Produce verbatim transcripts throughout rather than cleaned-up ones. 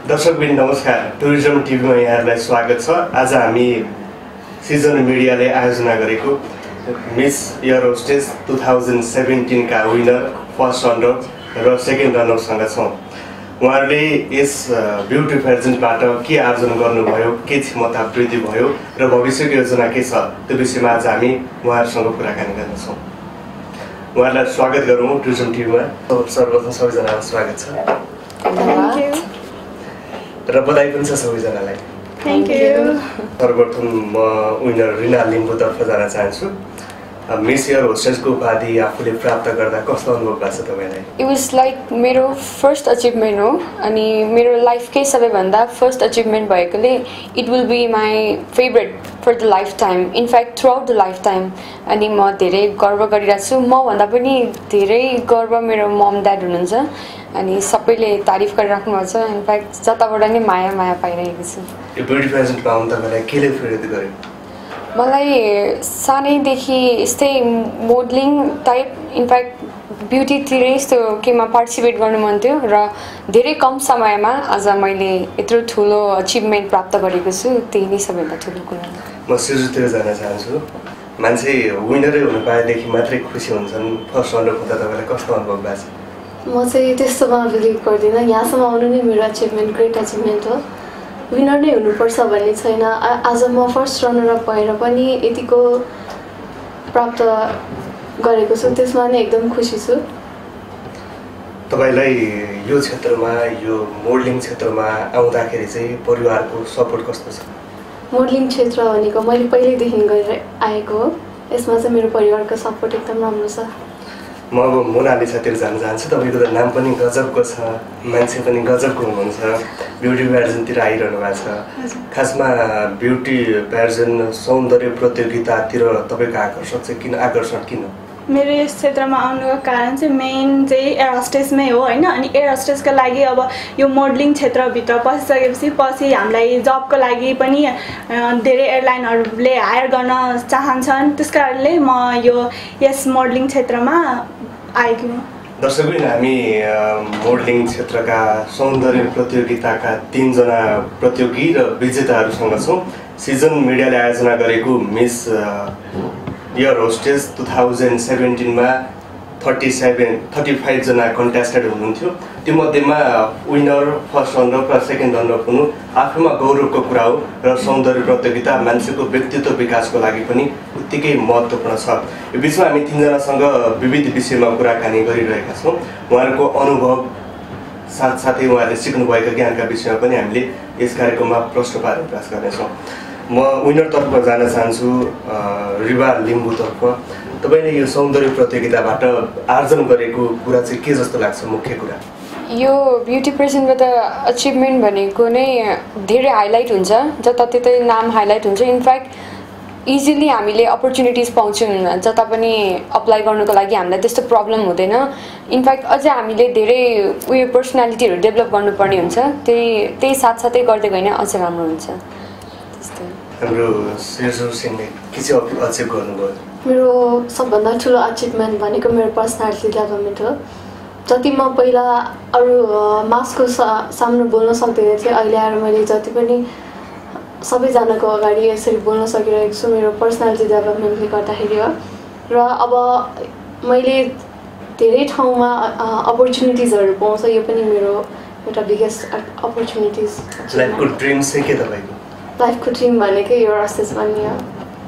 दर्शकबिन नमस्कार, टुरिज्म टिभीमा यहाँहरूलाई स्वागत छ। आज हामी सिजन मिडियाले आयोजना गरेको miss air hostess two thousand seventeen का विनर, फर्स्ट रनर र सेकेन्ड रनरसँग छौँ। उहाँहरूले यस ब्युटी पेजेन्टबाट के आर्जन गर्नुभयो, के क्षमता वृद्धि भयो र भविष्यको योजना के छ, त्यो विषयमा आज हामी उहाँहरूसँग कुराकानी गर्नेछौँ। उहाँहरूलाई स्वागत गरौँ टुरिज्म टिभीमा। सर्वप्रथम सबैजनालाई स्वागत छ र बधाई पनि छ सबैजनालाई। Thank you. सर्वप्रथम म विनर रिना लिम्बूतर्फ जान चाहन्छु। मिस एयर होस्टेसको उपाधि आफूले प्राप्त गर्दा कस्तो अनुभव भएको छ तपाईँलाई? इट वाज लाइक मेरो फर्स्ट अचिभमेन्ट हो अनि मेरो लाइफकै सबैभन्दा फर्स्ट अचिभमेन्ट भएकोले it will be my favourite for the lifetime, in fact throughout the lifetime. अनि म धेरै गर्व गरिरहेको छु। मभन्दा पनि धेरै गर्व मेरो मम ड्याड हुनुहुन्छ अनि सबैले तारिफ गरिराख्नु भएको छ। इनफ्याक्ट जताबाट नै माया माया पाइरहेको छु। यो ब्युटी पेजेन्ट पाउनु तपाईँलाई केले प्रेरित गर्यो? मलाई सानैदेखि यस्तै मोडलिङ टाइप, इनफ्याक्ट ब्युटीतिरै यस्तो केमा पार्टिसिपेट गर्नु मन थियो र धेरै कम समयमा आज मैले यत्रो ठुलो अचिभमेन्ट प्राप्त गरेको छु। त्यही नै सबैभन्दा ठुलो कुरा। म सिर्जुतिर जान चाहन्छु। मान्छे विनरै हुनु पाएदेखि मात्रै खुसी हुन्छन्। फर्स्ट रनर हुँदा तपाईँलाई कस्तो अनुभव भएको छ? म चाहिँ त्यस्तोमा बिलिभ गर्दिनँ। यहाँसम्म आउनु नै मेरो अचिभमेन्ट, ग्रेट अचिभमेन्ट हो। विनर नै हुनुपर्छ भन्ने छैन। आज म फर्स्ट रनर अप भएर पनि यतिको प्राप्त गरेको छु, त्यसमा नै एकदम खुसी छु। तपाईँलाई यो क्षेत्रमा, यो मोडलिङ क्षेत्रमा आउँदाखेरि चाहिँ परिवारको सपोर्ट कस्तो छ? मोडलिङ क्षेत्र भनेको मैले पहिल्यैदेखि गरेर आएको हो। यसमा चाहिँ मेरो परिवारको सपोर्ट एकदम राम्रो छ। म अब मोनालिसातिर जान चाहन्छु। तपाईँको त नाम पनि गजबको छ, मान्छे पनि गजबको हुनुहुन्छ, ब्युटी पेजेन्टतिर आइरहनु भएको छ। खासमा ब्युटी पेजेन्ट सौन्दर्य प्रतियोगितातिर तपाईँको आकर्षण चाहिँ किन आकर्षण किन? मेरो यस क्षेत्रमा आउनुको कारण चाहिँ मेन चाहिँ एयर होस्टेसमै हो होइन। अनि एयर होस्टेसको लागि अब यो मोडलिङ क्षेत्रभित्र पसिसकेपछि पछि हामीलाई जबको लागि पनि धेरै एयरलाइनहरूले हायर गर्न चाहन्छन्। त्यस कारणले म यो यस मोडलिङ क्षेत्रमा आएको हुँ। दर्शकबिन, हामी मोडलिङ क्षेत्रका सौन्दर्य प्रतियोगिताका तीनजना प्रतियोगी र विजेताहरूसँग छौँ। सिजन मिडियाले आयोजना गरेको miss air hostess two thousand सेभेन्टिनमा थर्टी सेभेन थर्टी फाइभजना कन्टेस्टेड हुनुहुन्थ्यो। त्योमध्येमा विनर, फर्स्ट रनर र सेकेन्ड रनर हुनु आफैमा गौरवको कुरा हो र सौन्दर्य प्रतियोगिता मान्छेको व्यक्तित्व विकासको लागि पनि उत्तिकै महत्त्वपूर्ण छ। यो बिचमा हामी तिनजनासँग विविध विषयमा कुराकानी गरिरहेका छौँ। उहाँहरूको अनुभव साथसाथै उहाँहरूले सिक्नुभएका ज्ञानका विषयमा पनि हामीले यस कार्यक्रममा प्रश्न पार्ने प्रयास गर्नेछौँ। म विनरतर्फ जान चाहन्छु, रिवा लिम्बूतर्फ। तपाईँले यो सौन्दर्य प्रतियोगिताबाट आर्जन गरेको कुरा चाहिँ के जस्तो लाग्छ? मुख्य कुरा यो ब्युटी पेजेन्टबाट अचिभमेन्ट भनेको नै धेरै हाइलाइट हुन्छ, जताततै नाम हाइलाइट हुन्छ। इनफ्याक्ट इजिली हामीले अपर्च्युनिटिज पाउँछौँ जता पनि अप्लाई गर्नुको लागि। हामीलाई त्यस्तो प्रब्लम हुँदैन। इनफ्याक्ट अझै हामीले धेरै उयो पर्सनालिटीहरू डेभलप गर्नुपर्ने हुन्छ। त्यही त्यही साथसाथै गर्दै गएन अझ राम्रो हुन्छ। त्यस्तै हाम्रो सिर्जु सिंहले के चाहिँ अचिभ गर्नुभयो? मेरो सबभन्दा ठुलो अचिभमेन्ट भनेको मेरो पर्सनालिटी डेभलपमेन्ट हो। जति म पहिला अरू मासको सा सामु बोल्न सक्दैन थिएँ, अहिले आएर मैले जति पनि सबैजनाको अगाडि यसरी बोल्न सकिरहेको छु मेरो पर्सनालिटी डेभलपमेन्टले गर्दाखेरि हो। र अब मैले धेरै ठाउँमा अपर्च्युनिटिजहरू पाउँछ, यो पनि मेरो एउटा बिगेस्ट अपर्च्युनिटिज। लाइफको ड्रिम चाहिँ के तपाईँको? लाइफको ड्रिम भनेकै एयर होस्टेस बन्ने हो।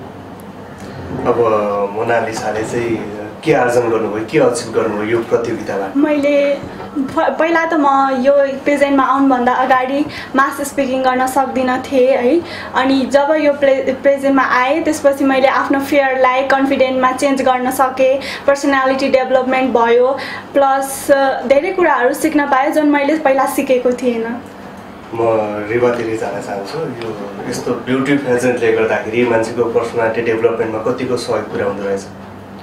अब मोनालिसाले चाहिँ के आर्जन गर्नुभयो, के अचिभ गर्नुभयो यो प्रतियोगिताबाट? मैले पहिला त म यो पेजेन्टमा आउनुभन्दा अगाडि मास स्पिकिङ गर्न सक्दिनँ थिएँ है। अनि जब यो प्ले प्रेजेन्टमा आएँ त्यसपछि मैले आफ्नो फियरलाई कन्फिडेन्टमा चेन्ज गर्न सकेँ। पर्सनालिटी डेभलपमेन्ट भयो, प्लस धेरै कुराहरू सिक्न पाएँ जुन मैले पहिला सिकेको थिएन। म रिवातिर जान चाहन्छु। यो यस्तो ब्युटी पेजेन्टले गर्दाखेरि मान्छेको पर्सनालिटी डेभलपमेन्टमा कतिको सहयोग पुर्याउँदो रहेछ?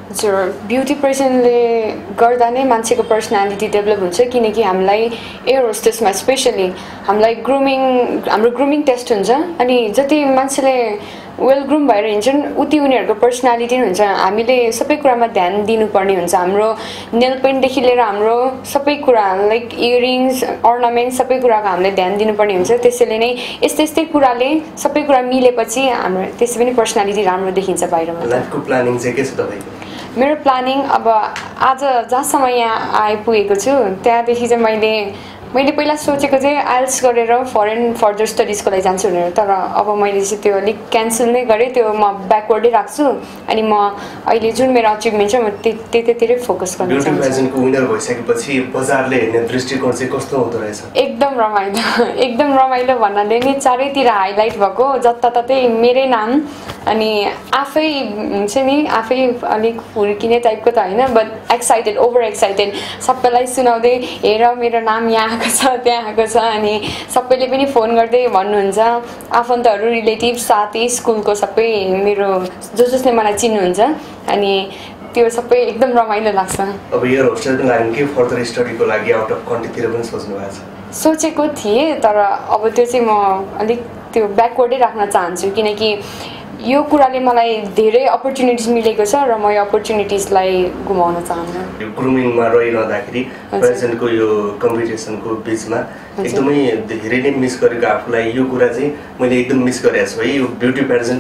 हजुर ब्युटी प्रेजेन्टले गर्दा नै मान्छेको पर्सनालिटी डेभलप हुन्छ किनकि हामीलाई एयर होस्टेसमा स्पेसली हामीलाई ग्रुमिङ हाम्रो ग्रुमिङ टेस्ट हुन्छ अनि जति मान्छेले वेल ग्रुम भएर हिँड्छन् उति उनीहरूको पर्सनालिटी हुन्छ हामीले सबै कुरामा ध्यान दिनुपर्ने हुन्छ हाम्रो नेल पेन्टदेखि लिएर हाम्रो सबै कुरा लाइक इयरिङ्स अर्नामेन्ट सबै कुराको हामीले ध्यान दिनुपर्ने हुन्छ त्यसैले नै यस्तै यस्तै कुराले सबै कुरा मिलेपछि हाम्रो त्यसै पनि पर्सनालिटी राम्रो देखिन्छ बाहिरमा लाइफको प्लानिङ चाहिँ के छ तपाईँको मेरो प्लानिङ अब आज जहाँसम्म यहाँ आइपुगेको छु त्यहाँदेखि चाहिँ मैले मैले पहिला सोचेको चाहिँ आइएल्स गरेर फरेन फर्दर स्टडिजको लागि जान्छु भनेर तर अब मैले चाहिँ त्यो अलिक क्यान्सल नै गरेँ त्यो म ब्याकवर्डै राख्छु अनि म अहिले जुन मेरो अचिभमेन्ट छ म त्यतैतिरै फोकस गर्न चाहन्छु। ब्युटी पेजेन्टको विनर भइसकेपछि बजारले हेर्ने दृष्टिकोण चाहिँ कस्तो हुँदो रहेछ? एकदम रमाइलो एकदम रमाइलो भन्नाले नि चारैतिर हाइलाइट भएको जताततै मेरै नाम अनि आफै हुन्छ नि आफै अलिक फुर्किने टाइपको त होइन बट एक्साइटेड ओभर एक्साइटेड सबैलाई सुनाउँदै हेर मेरो नाम यहाँ आएको छ त्यहाँ आएको छ अनि सबैले पनि फोन गर्दै भन्नुहुन्छ आफन्तहरू रिलेटिभ साथी स्कुलको सबै मेरो जो जसले मलाई चिन्नुहुन्छ अनि त्यो सबै एकदम रमाइलो लाग्छ। अब एयर होस्टेसको लागि के फर्दर स्टडीको लागि आउट अफ कन्ट्रीतिर पनि सोच्नु भएको छ? सोचेको थिएँ तर अब त्यो चाहिँ म अलिक त्यो ब्याकवर्डै राख्न चाहन्छु किनकि यो कुराले मलाई धेरै अपर्च्युनिटिज मिलेको छ र म यो अपर्च्युनिटिजलाई गुमाउन चाहन्न। यो ग्रुमिङमा रहिरहँदाखेरि प्रेजेन्टको यो कम्पिटिसनको बिचमा एकदमै धेरै नै मिस गरेको आफूलाई यो कुरा चाहिँ मैले एकदम मिस गरेको छु है यो ब्युटी पेजेन्ट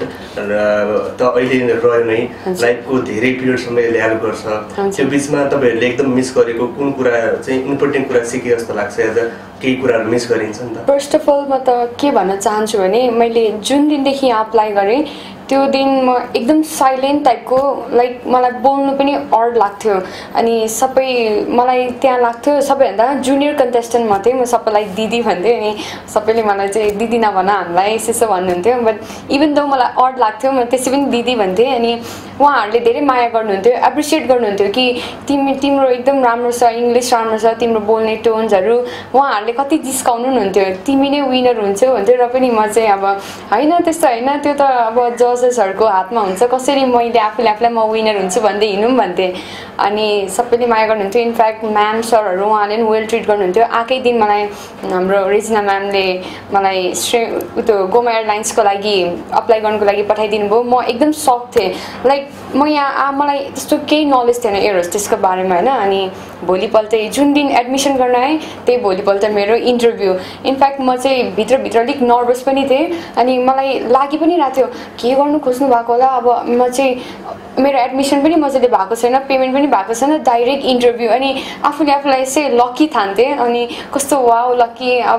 त अहिले रह्यो नै लाइफको धेरै पिरियडसम्म यसले हेल्प गर्छ त्यो बिचमा तपाईँहरूले एकदम मिस गरेको कुन कुरा चाहिँ इम्पोर्टेन्ट कुरा सिके जस्तो लाग्छ एज अ केही कुराहरू मिस गरिन्छ नि त? फर्स्ट अफ अल म त के भन्न चाहन्छु भने मैले जुन दिनदेखि यहाँ अप्लाई गरेँ त्यो दिन म एकदम साइलेन्ट टाइपको लाइक मलाई बोल्नु पनि अड लाग्थ्यो अनि सबै मलाई त्यहाँ लाग्थ्यो सबैभन्दा जुनियर कन्टेस्टेन्ट म थिएँ म सबैलाई दिदी भन्थेँ अनि सबैले मलाई चाहिँ दिदी नभन हामीलाई यसो भन्नुहुन्थ्यो बट इभन दो मलाई अड लाग्थ्यो म त्यसै पनि दिदी भन्थेँ अनि उहाँहरूले धेरै माया गर्नुहुन्थ्यो एप्रिसिएट गर्नुहुन्थ्यो कि तिमी तिम्रो एकदम राम्रो छ इङ्ग्लिस राम्रो छ तिम्रो बोल्ने टोन्सहरू उहाँहरूले कति जिस्काउनु हुन्थ्यो तिमी नै विनर हुन्छौ भन्थ्यो र पनि म चाहिँ अब होइन त्यस्तो होइन त्यो त अब जजेसहरूको हातमा हुन्छ कसरी मैले आफूले आफूलाई म विनर हुन्छु भन्दै हिँडौँ भन्थेँ अनि सबैले माया गर्नुहुन्थ्यो इनफ्याक्ट म्याम सरहरू उहाँले पनि वेल ट्रिट गर्नुहुन्थ्यो आएकै दिन मलाई हाम्रो रेजिना म्यामले मलाई श्रे त्यो गोमा एयरलाइन्सको लागि अप्लाई गर्नुको लागि पठाइदिनु भयो म एकदम सक थिएँ लाइक म यहाँ मलाई त्यस्तो केही नलेज थिएन एयर होस्टेसको बारेमा होइन अनि भोलिपल्ट जुन दिन एडमिसन गर्न आएँ त्यही भोलिपल्ट मेरो इन्टरभ्यू इनफ्याक्ट म चाहिँ भित्रभित्र अलिक नर्भस पनि थिएँ अनि मलाई लागि पनि रहेको थियो के गर्नु खोज्नु भएको होला अब म चाहिँ मेरो एडमिसन पनि मजाले भएको छैन पेमेन्ट पनि भएको छैन डाइरेक्ट इन्टरभ्यू अनि आफूले आफूलाई यसै लकी ठान्थेँ अनि कस्तो वाउ लकी अब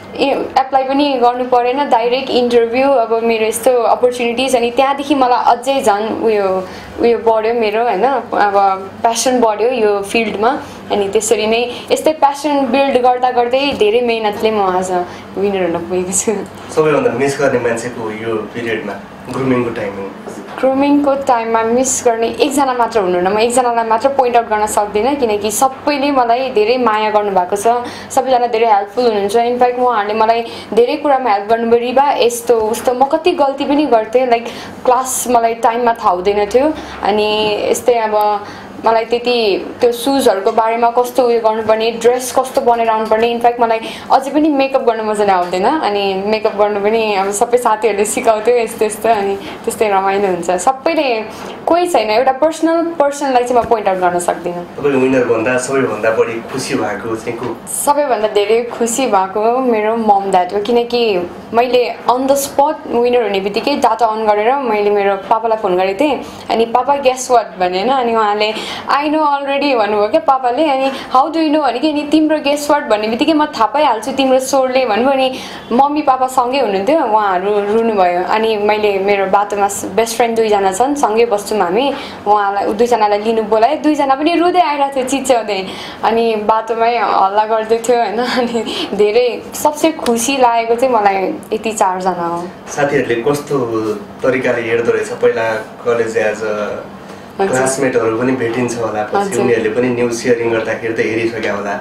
एप्लाई पनि गर्नु परेन डाइरेक्ट इन्टरभ्यू अब मेरो यस्तो अपर्च्युनिटिज अनि त्यहाँदेखि मलाई अझै झन् उयो उयो बढ्यो मेरो होइन अब प्यासन बढ्यो यो फिल्डमा अनि त्यसरी नै यस्तै प्यासन बिल्ड गर्दा गर्दै धेरै मेहनतले म आज विनर हुन पुगेको छु। सबैभन्दा मिस गर्ने मान्छेको यो पिरियडमा ग्रुमिङको टाइममा ग्रुमिङको टाइममा मिस गर्ने एकजना मात्र हुनुहुन्न म एकजनालाई मात्र पोइन्ट आउट गर्न सक्दिनँ किनकि सबैले मलाई धेरै माया गर्नुभएको छ सबैजना धेरै हेल्पफुल हुनुहुन्छ इनफ्याक्ट उहाँहरूले मलाई धेरै कुरामा हेल्प गर्नुभयो रिबा यस्तो उस्तो म कति गल्ती पनि गर्थेँ लाइक क्लास मलाई टाइममा थाहा हुँदैन थियो अनि यस्तै अब मलाई त्यति त्यो सुजहरूको बारेमा कस्तो उयो गर्नुपर्ने ड्रेस कस्तो बनाएर आउनुपर्ने इनफ्याक्ट मलाई अझै पनि मेकअप गर्नु मजाले आउँदैन अनि मेकअप गर्नु पनि अब सबै साथीहरूले सिकाउँथ्यो यस्तो यस्तो अनि त्यस्तै रमाइलो हुन्छ सबैले कोही छैन एउटा पर्सनल पर्सनलाई चाहिँ म पोइन्ट आउट गर्न सक्दिनँ। तपाईँ विनर भन्दा सबैभन्दा बढी खुसी भएको चाहिँ को? सबैभन्दा धेरै खुसी भएको मेरो मम ड्याड हो किनकि मैले अन द स्पट विनर हुने बित्तिकै डाटा अन गरेर मैले मेरो पापालाई फोन गरेको थिएँ अनि पापा गेस वाट भने होइन अनि उहाँले आई नो अलरेडी भन्नुभयो क्या पापाले अनि हाउ डु यु नो भने कि अनि तिम्रो गेस वाट भन्ने बित्तिकै म थाहा पाइहाल्छु तिम्रो स्वरले भन्नुभयो अनि मम्मी पापा सँगै हुनुहुन्थ्यो उहाँहरू रुनुभयो अनि मैले मेरो बाटोमा बेस्ट फ्रेन्ड दुईजना छन् सँगै बस्छौँ हामी उहाँलाई दुईजनालाई लिनु बोलाएँ दुईजना पनि रुँदै आइरहेको थियो चिच्याउँदै अनि बाटोमै हल्ला गर्दै थियो होइन अनि धेरै सबसे खुसी लागेको चाहिँ मलाई यति चारजना हो। साथीहरूले कस्तो तरिकाले हेर्दो रहेछ पहिला कलेज एज क्लासमेटहरू पनि भेटिन्छ होला पछि उनीहरूले पनि न्युज सेयरिङ गर्दाखेरि त हेरिसक्यो होला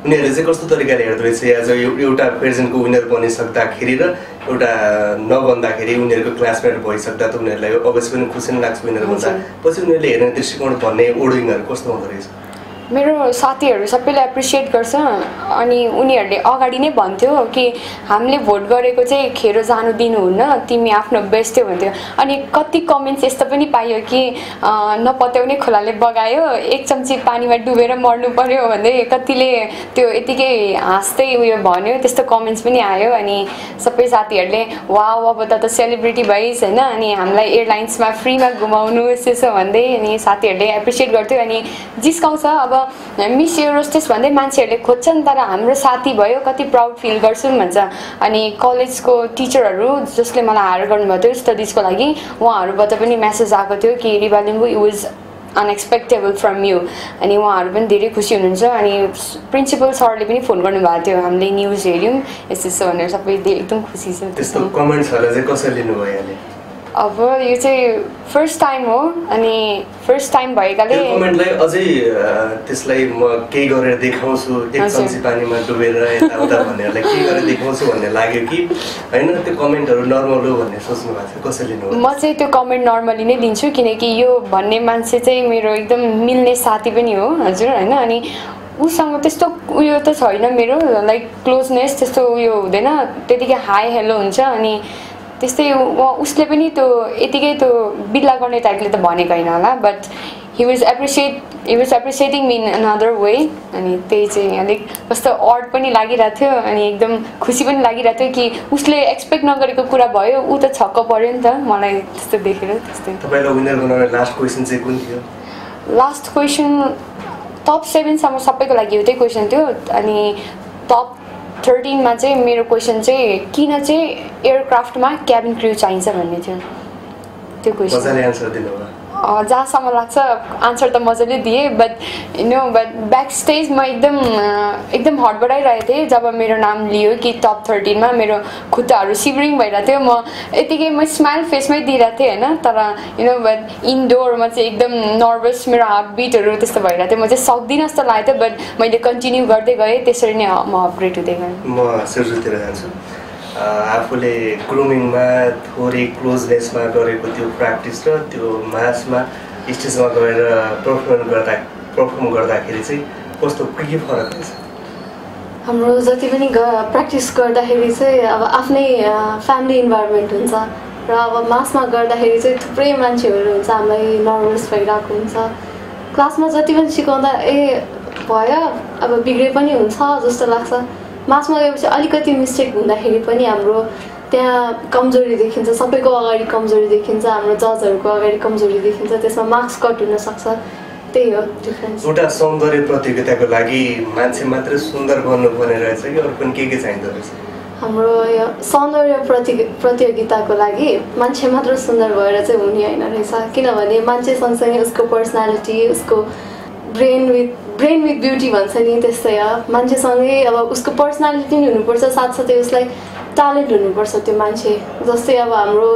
उनीहरूले चाहिँ कस्तो तरिकाले हेर्दो रहेछ एज एउटा प्रेजेन्टको विनर बनिसक्दाखेरि र एउटा नबन्दाखेरि उनीहरूको क्लासमेट भइसक्दा त उनीहरूलाई अवश्य पनि खुसी नै लाग्छ विनर बन्दा पछि उनीहरूले हेर्ने दृष्टिकोण भन्ने ओडिङहरू कस्तो हुँदो रहेछ मेरो साथीहरू सबैले एप्रिसिएट गर्छ अनि उनीहरूले अगाडि नै भन्थ्यो कि हामीले भोट गरेको चाहिँ खेरो जानु दिनुहुन्न तिमी आफ्नो बेस्ट भन्थ्यो अनि कति कमेन्ट्स यस्तो पनि पाइयो कि नपत्याउने खोलाले बगायो एक चम्ची पानीमा डुबेर मर्नु पर्यो भन्दै कतिले त्यो यतिकै हाँस्दै उयो भन्यो त्यस्तो कमेन्ट्स पनि आयो अनि सबै साथीहरूले वाउ अब त त सेलिब्रिटी भइस् होइन अनि हामीलाई एयरलाइन्समा फ्रीमा घुमाउनु यसो भन्दै अनि साथीहरूले एप्रिसिएट गर्थ्यो अनि जिस्काउँछ अब मिस एरोस्टेस भन्दै मान्छेहरूले खोज्छन् तर हाम्रो साथी भयो कति प्राउड फिल गर्छौँ भन्छ अनि कलेजको टिचरहरू जसले मलाई हायर गर्नुभएको थियो स्टडिजको लागि उहाँहरूबाट पनि मेसेज आएको थियो कि Riva Limbu it was unexpectable from you अनि उहाँहरू पनि धेरै खुसी हुनुहुन्छ अनि प्रिन्सिपल सरले पनि फोन गर्नुभएको थियो हामीले न्युज हेऱ्यौँ यस्तो यस्तो भनेर सबै एकदम खुसी छ त्यस्तो कमेन्ट्सहरूलाई चाहिँ कसरी लिनुभयो अहिले अब यो चाहिँ फर्स्ट टाइम हो अनि फर्स्ट टाइम भएकाले कमेन्टलाई अझै त्यसलाई म केही गरेर देखाउँछु एक चम्ची पानीमा डुबेर यताउता भन्नेहरूलाई के गरेर देखाउँछु भन्ने लाग्यो कि होइन त्यो कमेन्टहरू नर्मल हो भन्ने सोच्नु भएको छ कसरी लिनु म चाहिँ त्यो कमेन्ट नर्मली नै दिन्छु किनकि यो भन्ने मान्छे चाहिँ मेरो एकदम मिल्ने साथी पनि हो हजुर होइन अनि उसँग त्यस्तो उयो त छैन मेरो लाइक क्लोजनेस त्यस्तो उयो हुँदैन त्यतिकै हाई हेलो हुन्छ अनि त्यस्तै उसले पनि त्यो यतिकै त्यो बिल्ला गर्ने टाइपले त भनेको होइन होला but he was appreciate he was appreciating me in another way अनि त्यही चाहिँ अलिक कस्तो अड पनि लागिरहेको थियो अनि एकदम खुसी पनि लागिरहेको थियो कि उसले एक्सपेक्ट नगरेको कुरा भयो ऊ त छक्क पर्यो नि त मलाई त्यस्तो देखेर त्यस्तै तपाईँलाई विनर बनाउने लास्ट क्वेसन चाहिँ कुन थियो लास्ट क्वेसन टप सेभेनसम्म सबैको लागि एउटै क्वेसन थियो अनि टप थर्टिनमा चाहिँ मेरो क्वेसन चाहिँ किन चाहिँ एयरक्राफ्टमा क्याबिन क्र्यू चाहिन्छ भन्ने थियो त्यो क्वेसन मजाले आन्सर दिनुभयो जहाँसम्म लाग्छ आन्सर त मजाले दिएँ but you know but back स्टेजमा एकदम एकदम हडबडाइरहेको थिएँ जब मेरो नाम लियो कि टप थर्टिनमा मेरो खुट्टाहरू सिभरिङ भइरहेको थियो म यतिकै म स्माइल फेसमै दिइरहेको थिएँ होइन तर यु नो बट इन्डोरमा चाहिँ एकदम नर्भस मेरो हार्ट बिटहरू त्यस्तो भइरहेको थियो म चाहिँ सक्दिनँ जस्तो लागेको थियो बट मैले कन्टिन्यू गर्दै गएँ त्यसरी नै म अपग्रेड हुँदै गएँ म सुरुतिर जान्छु आफूले ग्रुमिङमा थोरै क्लोजनेसमा गरेको त्यो प्र्याक्टिस र त्यो मासमा स्टेजमा गएर पर्फर्म गर्दा पर्फर्म गर्दाखेरि चाहिँ कस्तो के के फरक रहेछ हाम्रो जति पनि प्र्याक्टिस गर्दाखेरि चाहिँ अब आफ्नै फ्यामिली इन्भाइरोमेन्ट हुन्छ र अब मासमा गर्दाखेरि चाहिँ थुप्रै मान्छेहरू हुन्छ हामीलाई नर्भस भइरहेको हुन्छ क्लासमा जति पनि सिकाउँदा ए भयो अब बिग्रे पनि हुन्छ जस्तो लाग्छ मासमा गएपछि अलिकति मिस्टेक हुँदाखेरि पनि हाम्रो त्यहाँ कमजोरी देखिन्छ सबैको अगाडि कमजोरी देखिन्छ हाम्रो जजहरूको अगाडि कमजोरी देखिन्छ त्यसमा मार्क्स कट हुनसक्छ त्यही हो डिफ्रेन्स एउटा सौन्दर्य प्रतियोगिताको लागि मान्छे मात्रै सुन्दर बन्नुपर्ने रहेछ कि अरू पनि के के चाहिँदो रहेछ हाम्रो यो सौन्दर्य प्रति प्रतियोगिताको लागि मान्छे मात्र सुन्दर भएर चाहिँ हुने होइन रहेछ किनभने मान्छे सँगसँगै उसको पर्सनालिटी उसको brain with brain with beauty भन्छ नि त्यस्तै हो मान्छेसँगै अब उसको पर्सनालिटी पनि हुनुपर्छ साथसाथै उसलाई ट्यालेन्ट हुनुपर्छ त्यो मान्छे जस्तै अब हाम्रो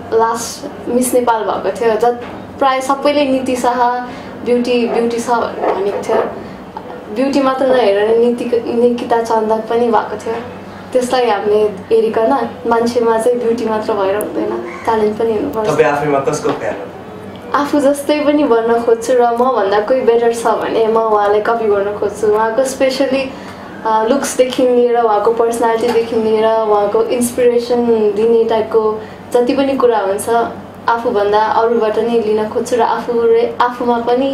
लास्ट मिस नेपाल भएको थियो ज प्रायः सबैले नीति शाह ब्युटी ब्युटी छ भनेको थियो ब्युटी मात्र नहेरेर नीति निकिता चन्दक पनि भएको थियो त्यसलाई हामीले हेरिकन मान्छेमा चाहिँ ब्युटी मात्र भएर हुँदैन ट्यालेन्ट पनि हुनुपर्छ तपाईँ आफैमा कसको फ्यान हो आफू जस्तै पनि बन्न खोज्छु र मभन्दा कोही बेटर छ भने म उहाँलाई कपी गर्न खोज्छु उहाँको स्पेसली लुक्सदेखि लिएर उहाँको पर्सनालिटीदेखि लिएर उहाँको इन्सपिरेसन दिने टाइपको जति पनि कुरा हुन्छ आफूभन्दा अरूबाट नै लिन खोज्छु र आफू आफूमा पनि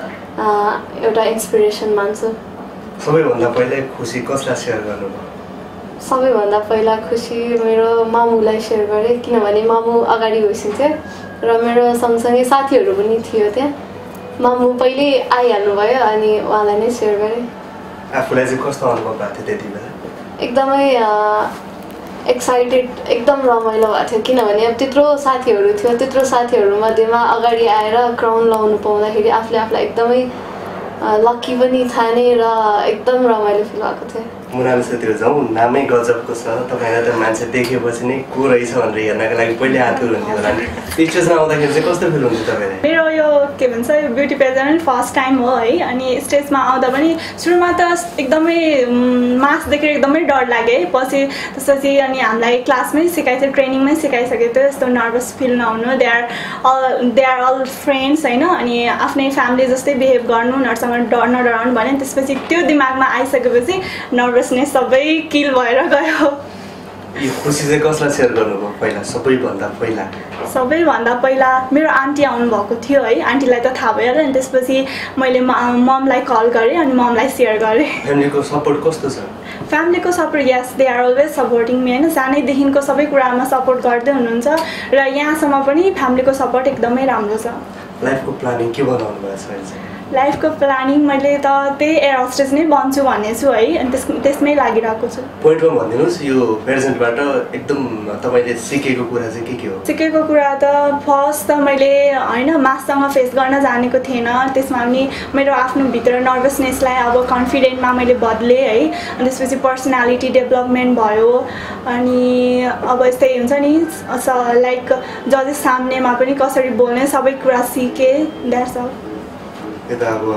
एउटा इन्सपिरेसन मान्छु सबैभन्दा पहिला खुसी कसलाई सेयर गर्नुभयो सबैभन्दा पहिला खुसी मेरो मामुलाई सेयर गरेँ किनभने मामु अगाडि गइसक्यो र मेरो सँगसँगै साथीहरू पनि थियो त्यहाँ मामु पहिल्यै आइहाल्नु भयो अनि उहाँलाई नै सेयर गरेँ आफूलाई चाहिँ कस्तो अनुभव भएको थियो त्यति बेला एकदमै एक्साइटेड एकदम रमाइलो भएको थियो किनभने अब त्यत्रो साथीहरू थियो त्यत्रो साथीहरूमध्येमा अगाडि आएर क्राउन लाउनु पाउँदाखेरि आफूले आफूलाई एकदमै लक्की पनि ठाने र एकदम रमाइलो फिल भएको थियो मुनालिसतिर जाउँ नामै गजबको छ तपाईँलाई त मान्छे देखेपछि नै को रहेछ भनेर हेर्नको लागि पहिले आतुर हुन्थ्यो होला नि स्टेजमा आउँदाखेरि चाहिँ कस्तो फिल हुन्थ्यो तपाईँलाई मेरो यो के भन्छ यो ब्युटी पेजेन्ट फर्स्ट टाइम हो है अनि स्टेजमा आउँदा पनि सुरुमा त एकदमै मास देखेर एकदमै डर लाग्यो है पछि त्यसपछि अनि हामीलाई क्लासमै सिकाइसक्यो ट्रेनिङमै सिकाइसकेको थियो यस्तो नर्भस फिल नहुनु they are all they are all friends होइन अनि आफ्नै फ्यामिली जस्तै बिहेभ गर्नु उनीहरूसँग डर नडराउनु भन्यो त्यसपछि त्यो दिमागमा आइसकेपछि नर्भसनेस सबै किल भएर गयो यो खुसी चाहिँ कसलाई सेयर गर्नुभयो पहिला सबैभन्दा पहिला सबैभन्दा पहिला मेरो आन्टी आउनुभएको थियो है आन्टीलाई त थाहा भयो अनि त्यसपछि मैले ममलाई कल गरेँ अनि ममलाई सेयर गरेँ फ्यामिलीको सपोर्ट कस्तो छ फ्यामिलीको support yes they are always supporting me होइन सानैदेखिको सबै कुरामा सपोर्ट गर्दै हुनुहुन्छ र यहाँसम्म पनि फ्यामिलीको सपोर्ट एकदमै राम्रो छ लाइफको प्लानिङ के बनाउनु भएको छ अहिले लाइफको प्लानिङ मैले त त्यही एयर होस्टेस नै बन्छु भन्ने छु है अनि त्यस त्यसमै लागिरहेको छु पोइन्टमा भनिदिनुहोस् यो प्रेजेन्टबाट एकदम तपाईँले सिकेको कुरा चाहिँ के के हो सिकेको कुरा त फर्स्ट त मैले होइन माससँग फेस गर्न जानेको थिएन त्यसमा पनि मेरो आफ्नो भित्र नर्भसनेसलाई अब कन्फिडेन्टमा मैले बदलेँ है अनि त्यसपछि पर्सनालिटी डेभलपमेन्ट भयो अनि अब यस्तै हुन्छ नि लाइक जजेस सामनेमा पनि कसरी बोल्ने सबै कुरा सिकेँ द्याट्स अल यता अब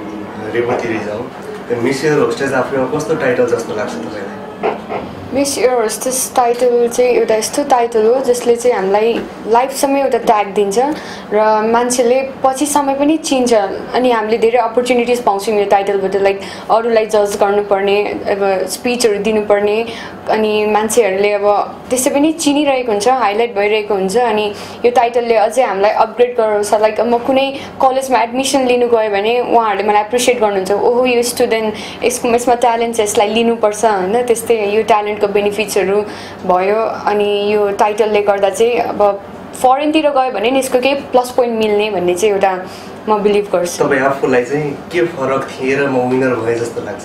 रेपोतिर जाउँ मिस एयर होस्टेस आफूमा कस्तो टाइटल जस्तो लाग्छ तपाईँलाई मिस एयर होस्टेस टाइटल चाहिँ एउटा यस्तो टाइटल हो जसले चाहिँ हामीलाई लाइफसम्म एउटा ट्याग दिन्छ र मान्छेले पछिसम्म पनि चिन्छ अनि हामीले धेरै अपर्च्युनिटिज पाउँछौँ यो टाइटलबाट लाइक अरूलाई जज गर्नुपर्ने अब स्पिचहरू दिनुपर्ने अनि मान्छेहरूले अब त्यसै पनि चिनिरहेको हुन्छ हाइलाइट भइरहेको हुन्छ अनि यो टाइटलले अझै हामीलाई अपग्रेड गराउँछ लाइक म कुनै कलेजमा एडमिसन लिनु गएँ भने उहाँहरूले मलाई एप्रिसिएट गर्नुहुन्छ ओहो यो स्टुडेन्ट यसको यसमा ट्यालेन्ट छ यसलाई लिनुपर्छ होइन त्यस्तै यो ट्यालेन्टको बेनिफिट्सहरू भयो अनि यो टाइटलले गर्दा चाहिँ अब फरेनतिर गयो भने नि यसको केही प्लस पोइन्ट मिल्ने भन्ने चाहिँ एउटा म बिलिभ गर्छु तपाईँ आफूलाई चाहिँ के फरक थिए र म विनर भएँ जस्तो लाग्छ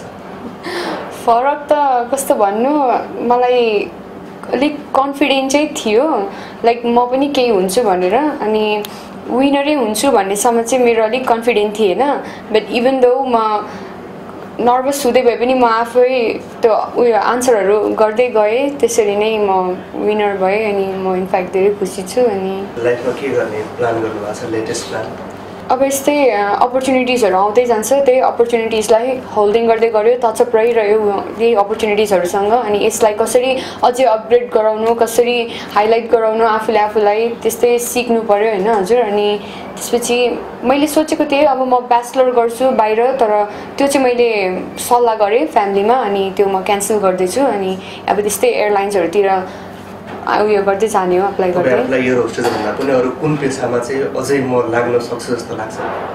फरक त कस्तो भन्नु मलाई अलिक कन्फिडेन्ट चाहिँ थियो लाइक म पनि केही हुन्छु भनेर अनि विनरै हुन्छु भन्नेसम्म चाहिँ मेरो अलिक कन्फिडेन्ट थिएन बट इभन दो म नर्भस हुँदै भए पनि म आफै त्यो उयो आन्सरहरू गर्दै गएँ त्यसरी नै म विनर भएँ अनि म इनफ्याक्ट धेरै खुसी छु अनि लाइफमा के गर्ने प्लान गर्नुभएको छ लेटेस्ट प्लान अब यस्तै अपर्च्युनिटिजहरू आउँदै जान्छ त्यही अपर्च्युनिटिजलाई होल्डिङ गर्दै गऱ्यो टचअप रहिरह्यो त्यही अपर्च्युनिटिजहरूसँग अनि यसलाई कसरी अझै अपग्रेड गराउनु कसरी हाइलाइट गराउनु आफूले आफूलाई त्यस्तै सिक्नु पऱ्यो होइन हजुर अनि त्यसपछि मैले सोचेको थिएँ अब म ब्याचलर गर्छु बाहिर तर त्यो चाहिँ मैले सल्लाह गरेँ फ्यामिलीमा अनि त्यो म क्यान्सल गर्दैछु अनि अब त्यस्तै एयरलाइन्सहरूतिर उयो गर्दै जाने हो अप्लाई गर्दै अप्लाई एयर होस्टेस भन्दा पनि अरू कुन पेसामा चाहिँ अझै म लाग्न सक्छु जस्तो लाग्छ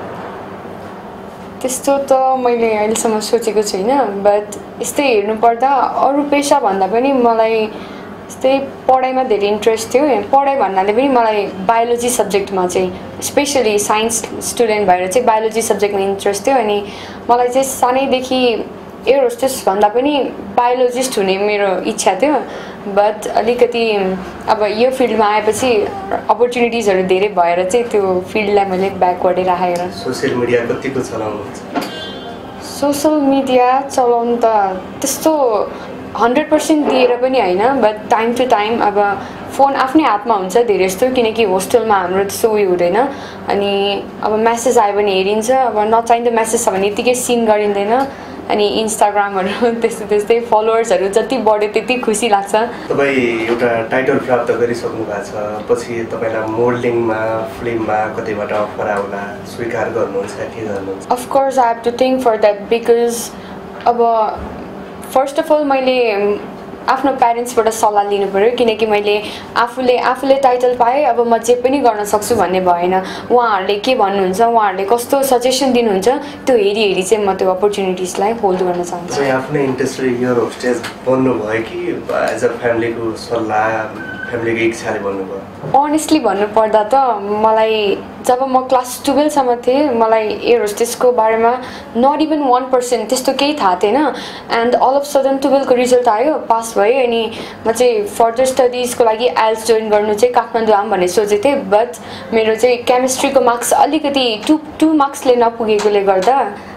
त्यस्तो त मैले अहिलेसम्म सोचेको छुइनँ बट यस्तै हेर्नुपर्दा अरू पेसा भन्दा पनि मलाई यस्तै पढाइमा धेरै इन्ट्रेस्ट थियो पढाइ भन्नाले पनि मलाई बायोलोजी सब्जेक्टमा चाहिँ स्पेसली साइन्स स्टुडेन्ट भएर चाहिँ बायोलोजी सब्जेक्टमा इन्ट्रेस्ट थियो अनि मलाई चाहिँ सानैदेखि एयर होस्टेस भन्दा पनि बायोलोजिस्ट हुने मेरो इच्छा थियो बट अलिकति अब यो फिल्डमा आएपछि अपर्च्युनिटिजहरू धेरै भएर चाहिँ त्यो फिल्डलाई मैले ब्याकवर्डै राखेर सोसियल मिडिया कतिको चलाउनुहुन्छ सोसियल मिडिया चलाउनु त त्यस्तो हन्ड्रेड पर्सेन्ट दिएर पनि होइन बट टाइम टु टाइम अब फोन आफ्नै हातमा हुन्छ धेरै जस्तो किनकि होस्टेलमा हाम्रो त्यस्तो उयो हुँदैन अनि अब म्यासेज आयो भने हेरिन्छ अब नचाहिँदो म्यासेज छ भने यत्तिकै सिन गरिँदैन अनि इन्स्टाग्रामहरू त्यस्तै त्यस्तै फलोवर्सहरू जति बढ्यो त्यति खुसी लाग्छ तपाईँ एउटा टाइटल प्राप्त गरिसक्नु भएको छ पछि तपाईँलाई मोडलिङमा फिल्ममा कतैबाट अफर आउला स्वीकार गर्नुहुन्छ के गर्नुहुन्छ of course I have to think for that because अब फर्स्ट अफ अल मैले आफ्नो प्यारेन्ट्सबाट सल्लाह लिनु पऱ्यो किनकि मैले आफूले आफूले टाइटल पाएँ अब म जे पनि गर्न सक्छु भन्ने भएन उहाँहरूले के भन्नुहुन्छ उहाँहरूले कस्तो सजेसन दिनुहुन्छ त्यो हेरी हेरी चाहिँ म त्यो अपर्च्युनिटिजलाई होल्ड गर्न चाहन्छु तपाईँ आफ्नै इन्ट्रेस्टले एयर होस्टेस बन्नुभयो कि एज अ फ्यामिलीको सल्लाह फ्यामिलीको इच्छाले बन्नुभयो अनेस्टली भन्नुपर्दा त मलाई जब म क्लास टुवेल्भसम्म थिएँ मलाई एयर होस्टेसको बारेमा नट इभन वान पर्सेन्ट त्यस्तो केही थाहा थिएन एन्ड अल अफ सडन टुवेल्भको रिजल्ट आयो पास भएँ अनि म चाहिँ फर्दर स्टडिजको लागि आइएल्स जोइन गर्नु चाहिँ काठमाडौँ आऊँ भन्ने सोचेको थिएँ बट मेरो चाहिँ केमिस्ट्रीको मार्क्स अलिकति टु टु मार्क्सले नपुगेकोले गर्दा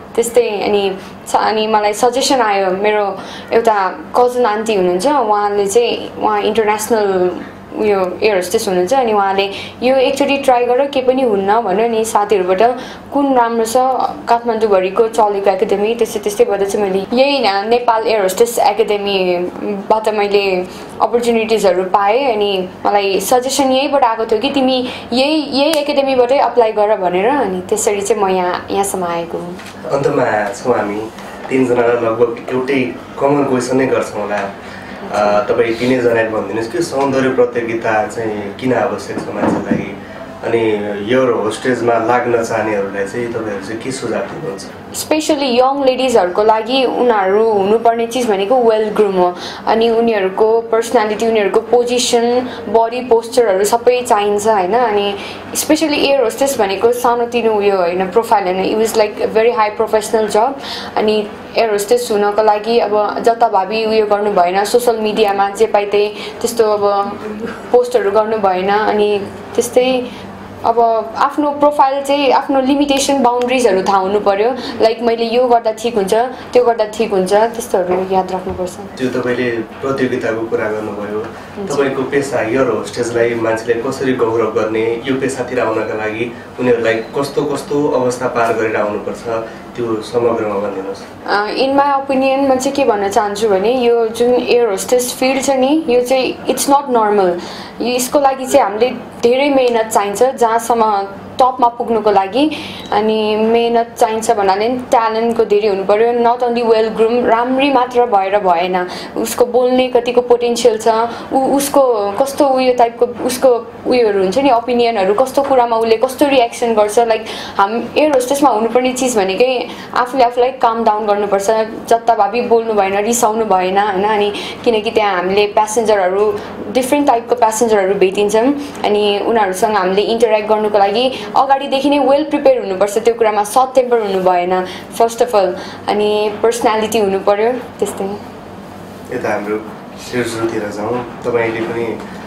त्यस्तै अनि अनि मलाई सजेसन आयो मेरो एउटा कजन आन्टी हुनुहुन्छ उहाँले चाहिँ उहाँ इन्टरनेसनल उयो एयर होस्टेस हुनुहुन्छ अनि उहाँले यो एकचोटि ट्राई गर के पनि हुन्न भन्यो नि साथीहरूबाट कुन राम्रो छ काठमाडौँभरिको चलेको एकाडेमी त्यस्तै त्यस्तै गर्दा चाहिँ मैले यही नेपाल एयर होस्टेस एकाडेमीबाट मैले अपर्च्युनिटिजहरू पाएँ अनि मलाई सजेसन यहीबाट आएको थियो कि तिमी यही यही एकाडेमीबाटै अप्लाई गर भनेर अनि त्यसरी चाहिँ म यहाँ यहाँसम्म आएको हुँ। अन्तमा छौँ हामी तिनजनालाई लगभग एउटै कमन क्वेसन नै गर्छौँ होला। तपाईँ तिनैजनाले भनिदिनुहोस् कि सौन्दर्य प्रतियोगिता चाहिँ किन आवश्यक छ मान्छेलाई अनि यो होस्टेजमा लाग्न चाहनेहरूलाई चाहिँ तपाईँहरू चाहिँ के सुझाव दिनुहुन्छ? स्पेसली यङ लेडिजहरूको लागि उनीहरू हुनुपर्ने चिज भनेको वेल ग्रुम हो अनि उनीहरूको पर्सनालिटी उनीहरूको पोजिसन बडी पोस्चरहरू सबै चाहिन्छ होइन अनि स्पेसली एयर होस्टेस भनेको सानोतिनो उयो होइन प्रोफाइल होइन it was like very high professional जब अनि एयर होस्टेस हुनको लागि अब जताभावी उयो गर्नु भएन सोसल मिडियामा जे पाइ त्यही त्यस्तो अब पोस्टहरू गर्नु भएन अनि त्यस्तै अब आफ्नो प्रोफाइल चाहिँ आफ्नो लिमिटेसन बााउन्ड्रिजहरू थाहा हुनु पर्यो लाइक मैले यो गर्दा ठिक हुन्छ त्यो गर्दा ठिक हुन्छ त्यस्तोहरू याद राख्नुपर्छ। त्यो तपाईँले प्रतियोगिताको कुरा गर्नुभयो तपाईँको पेसा एयर होस्टेसलाई मान्छेले कसरी गौरव गर्ने यो पेसातिर आउनका लागि उनीहरूलाई कस्तो कस्तो अवस्था पार गरेर आउनुपर्छ त्यो समग्रमा भनिदिनुहोस्। इन माई ओपिनियन म चाहिँ के भन्न चाहन्छु भने यो जुन एयर होस्टेस फिल्ड छ नि यो चाहिँ इट्स नट नर्मल यसको लागि चाहिँ हामीले धेरै मेहनत चाहिन्छ जहाँसम्म टपमा पुग्नुको लागि अनि मेहनत चाहिन्छ भन्नाले ट्यालेन्टको धेरै हुनु पर्यो नट ओन्ली वेल ग्रुम राम्री मात्र भएर भएन उसको बोल्ने कतिको पोटेन्सियल छ ऊ उसको कस्तो उयो टाइपको उसको उयोहरू हुन्छ नि ओपिनियनहरू कस्तो कुरामा उसले कस्तो रियाक्सन गर्छ लाइक हाम एयर होस्टेसमा हुनुपर्ने चिज भनेकै आफूले आफूलाई काम डाउन गर्नुपर्छ जताभावी बोल्नु भएन रिसाउनु भएन होइन अनि किनकि त्यहाँ हामीले प्यासेन्जरहरू डिफ्रेन्ट टाइपको प्यासेन्जरहरू भेटिन्छौँ अनि उनीहरूसँग हामीले इन्टरेक्ट गर्नुको लागि अगाडिदेखि नै वेल प्रिपेयर हुनुपर्छ त्यो कुरामा सर्ट टेम्पर हुनु भएन फर्स्ट अफ अल अनि पर्सनालिटी हुनु पर्यो त्यस्तै। यता हाम्रो शीर्षतिर जाउँ तपाईँले पनि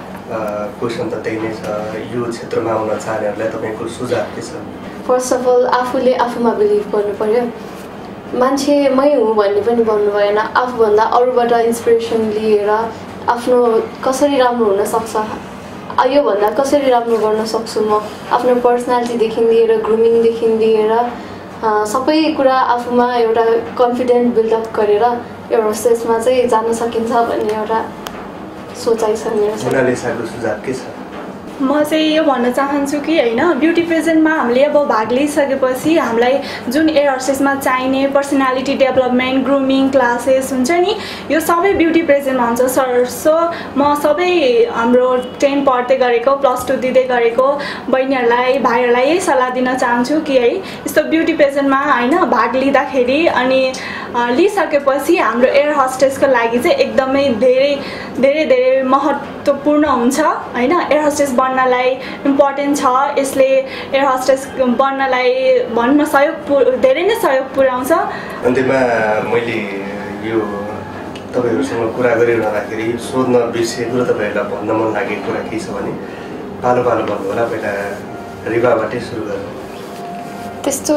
क्वेसन त त्यही नै छ यो क्षेत्रमा आउन चाहनेहरूलाई तपाईँको सुझाव के छ? फर्स्ट अफ अल आफूले आफूमा बिलिभ गर्नु पर्यो मान्छे मै हुँ भन्ने पनि भन्नु भएन आफूभन्दा अरूबाट इन्सपिरेसन लिएर आफ्नो कसरी राम्रो हुन सक्छ योभन्दा कसरी राम्रो गर्न सक्छु म आफ्नो पर्सनालिटीदेखि लिएर ग्रुमिङदेखि लिएर सबै कुरा आफूमा एउटा कन्फिडेन्ट बिल्डअप गरेर एयर होस्टेसमा चाहिँ जान सकिन्छ भन्ने एउटा सोचाइ छ मेरो। मोनालिसाको सुझाव के छ? म चाहिँ यो भन्न चाहन्छु कि होइन ब्युटी पेजेन्टमा हामीले अब भाग लिइसकेपछि हामीलाई जुन एयर होस्टेसमा चाहिने पर्सनालिटी डेभलपमेन्ट ग्रुमिङ क्लासेस हुन्छ नि यो सबै ब्युटी पेजेन्टमा हुन्छ सर। सो म सबै हाम्रो टेन पढ्दै गरेको प्लस टू दिँदै गरेको बहिनीहरूलाई भाइहरूलाई यही सल्लाह दिन चाहन्छु कि है यस्तो ब्युटी पेजेन्टमा होइन भाग लिँदाखेरि अनि लिइसकेपछि हाम्रो एयर होस्टेसको लागि चाहिँ एकदमै धेरै धेरै धेरै महत्त्वपूर्ण हुन्छ होइन एयर होस्टेस बन्नलाई इम्पोर्टेन्ट छ यसले एयर होस्टेस बन्नलाई भन्न सहयोग धेरै नै सहयोग पुर्याउँछ। अन्त्यमा मैले यो तपाईँहरूसँग कुरा गरिरहँदाखेरि सोध्न बिर्सेको र तपाईँहरूलाई भन्न मन लागेको कुरा के छ भने पालो पालो भन्नु होला पहिला रिवाबाटै सुरु गर्नु। त्यस्तो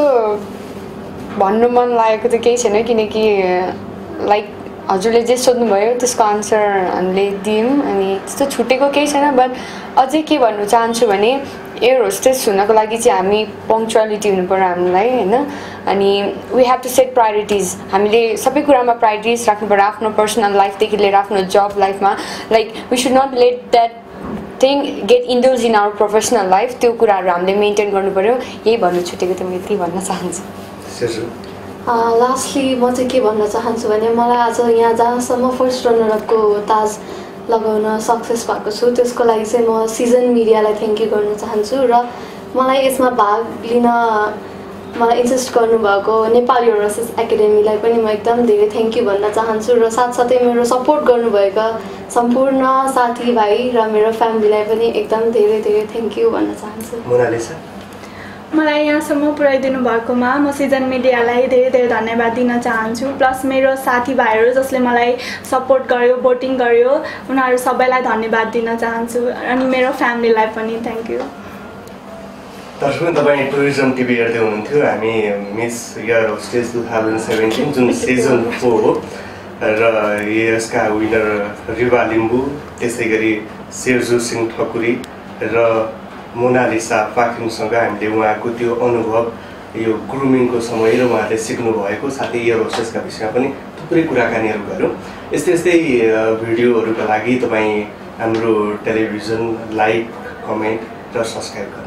भन्नु मन लागेको त केही छैन किनकि लाइक हजुरले जे सोध्नुभयो त्यसको आन्सर हामीले दियौँ अनि त्यस्तो छुटेको केही छैन बट अझै के भन्नु चाहन्छु भने एयर होस्टेस हुनको लागि चाहिँ हामी पङ्क्चुअलिटी हुनु पर्यो हामीलाई होइन अनि we have to set priorities हामीले सबै कुरामा प्रायोरिटिज राख्नु पर्यो आफ्नो पर्सनल लाइफदेखि लिएर आफ्नो जब लाइफमा like we should not let that thing get indulge in our professional life त्यो कुराहरू हामीले मेन्टेन गर्नु पर्यो यही भन्नु छुटेको त म यति भन्न चाहन्छु। लास्टली म चाहिँ के भन्न चाहन्छु भने मलाई आज यहाँ जहाँसम्म फर्स्ट रनरअपको ताज लगाउन सक्सेस भएको छु त्यसको लागि चाहिँ म सिजन मिडियालाई थ्याङ्क यू गर्न चाहन्छु र मलाई यसमा भाग लिन मलाई इन्सिस्ट गर्नुभएको नेपाल एयर होस्टेस एकाडेमीलाई पनि म एकदम धेरै थ्याङ्क यू भन्न चाहन्छु र साथसाथै मेरो सपोर्ट गर्नुभएका सम्पूर्ण साथीभाइ र मेरो फ्यामिलीलाई पनि एकदम धेरै धेरै थ्याङ्क यू भन्न चाहन्छु। मोनालिसा मलाई यहाँसम्म पुर्याइदिनु भएकोमा म सिजन मिडियालाई धेरै धेरै धन्यवाद दिन चाहन्छु प्लस मेरो साथीभाइहरू जसले मलाई सपोर्ट गर्यो भोटिङ गर्यो उनीहरू सबैलाई धन्यवाद दिन चाहन्छु अनि मेरो फ्यामिलीलाई पनि थ्याङ्क यू। दर्शक तपाईँ टुरिज्म टिभी हेर्दै हुनुहुन्थ्यो। हामी miss air hostess two thousand seventeen जुन सिजन फोर हो र यसका विनर रिवा लिम्बू, त्यसै गरी शेरजु सिंह ठकुरी र मोनालिसा पाखिङसँग हामीले उहाँको त्यो अनुभव, यो ग्रुमिङको समय र उहाँले सिक्नु भएको साथै एयर होस्टेसका विषयमा पनि थुप्रै कुराकानीहरू गऱ्यौँ। यस्तै यस्तै भिडियोहरूका लागि तपाईँ हाम्रो टेलिभिजन लाइक, कमेन्ट र सब्सक्राइब गर्नु।